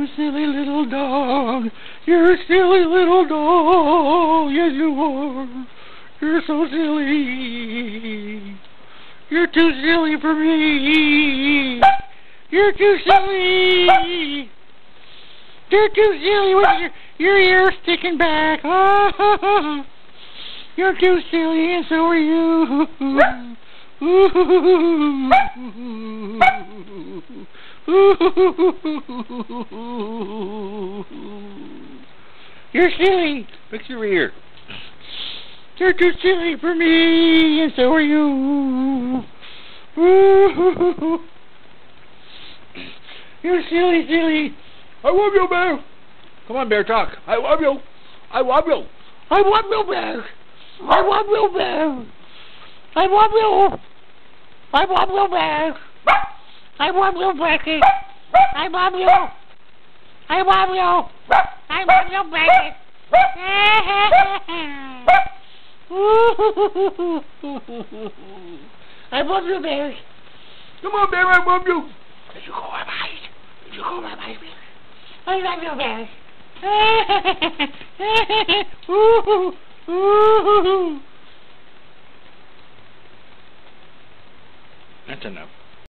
You silly little dog. You're a silly little dog. Yes, you are. You're so silly. You're too silly for me. You're too silly. You're too silly with your ears sticking back. You're too silly, and so are you. You're silly. Fix your ear. You're too silly for me, and so are you. You're silly, silly. I love you, Bear. Come on, Bear, talk. I love you. I love you. I love you, Bear. I love you, Bear. I love you. I love you, Bear. I love you, Becky. I love you. I love you. I love you, Becky. I love you, Bear. Come on, Bear, I love you. Did you go my mind? Did you go my mind, Bear? I love you, Bear. That's enough.